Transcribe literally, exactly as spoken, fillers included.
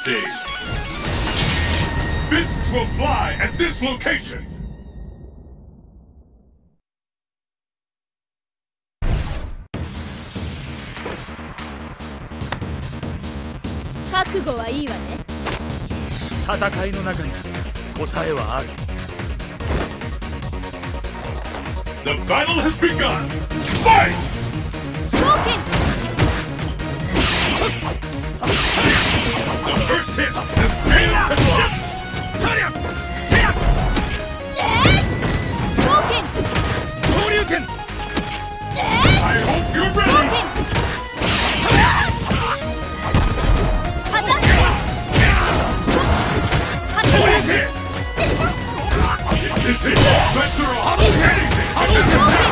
stage. Fists will fly at this location. 覚悟はいいわね。 戦いの中に答えはある。 The battle has begun. Fight! Broken! The first hit has failed to block. Broken! I hope you're ready. Broken! This is better off anything.